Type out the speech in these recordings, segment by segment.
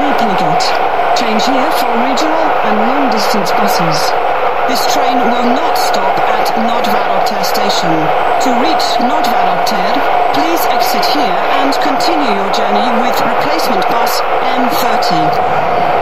Applegate. Change here for regional and long-distance buses. This train will not stop at Noordvaardotter station. To reach Noordvaardotter, please exit here and continue your journey with replacement bus M30.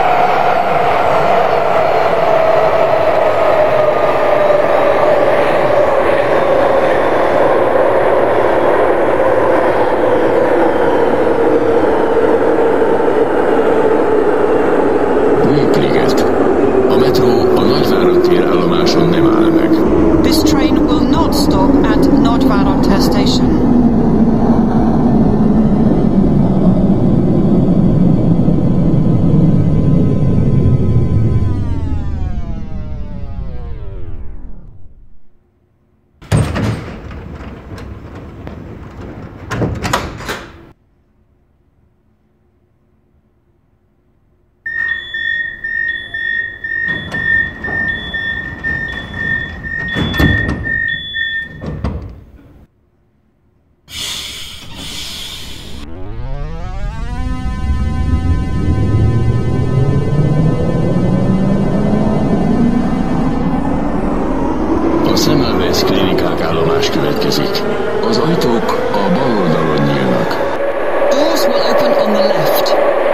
This train will not stop at Noordvaardotter station. Semmelweis klinikák állomás következik. Az ajtók a bal oldalon nyílnak. Doors will open on the left.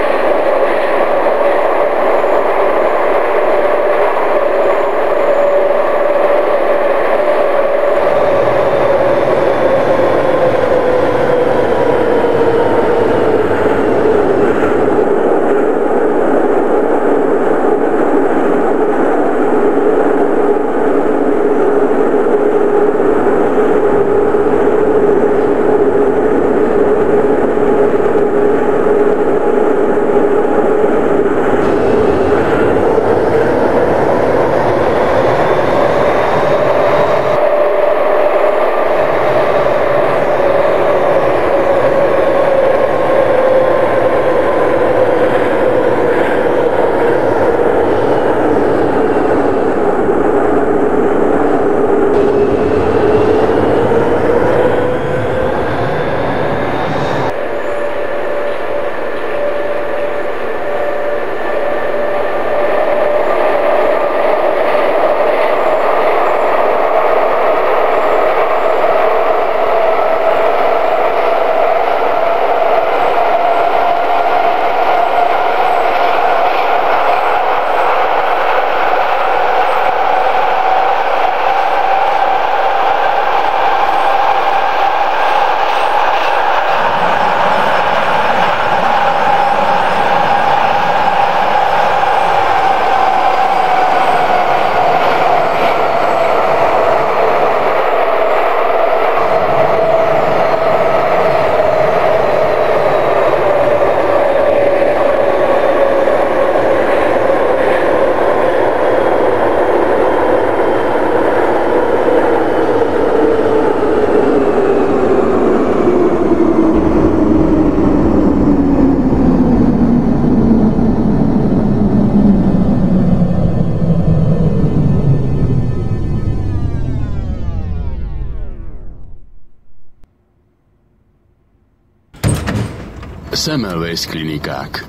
Semmelweis klinikák.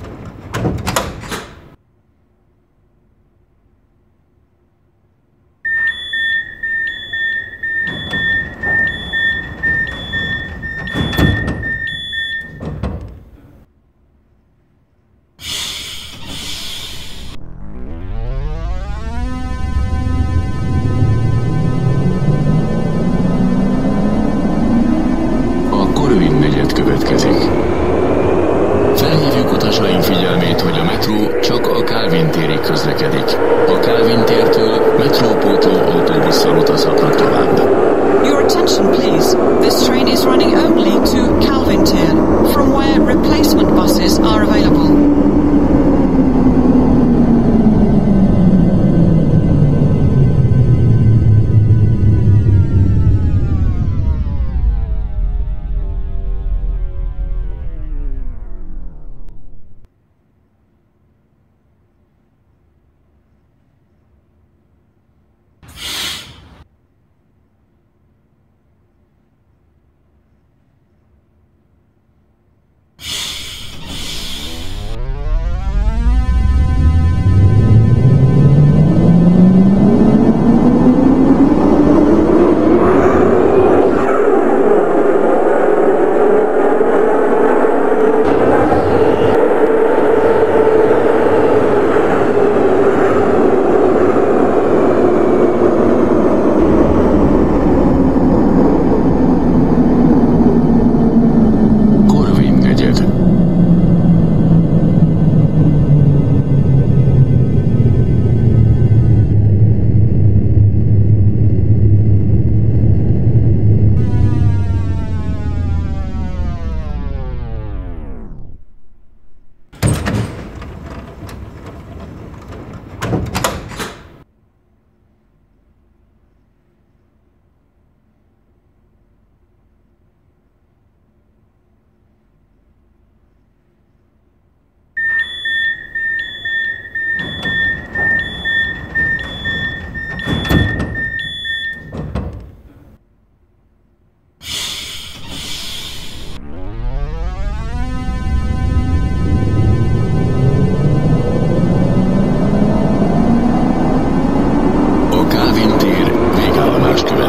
A Corvin negyed következik. Felhívjuk utasaink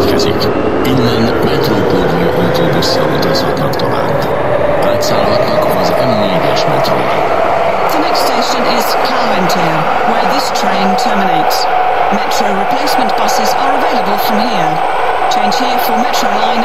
következik. Innen metrópótló autóbusszal utazhatnak tovább. Átszállhatnak az M4-es metróra. The next station is Calventier, where this train terminates. Metro replacement buses are available from here. Change here for Metro line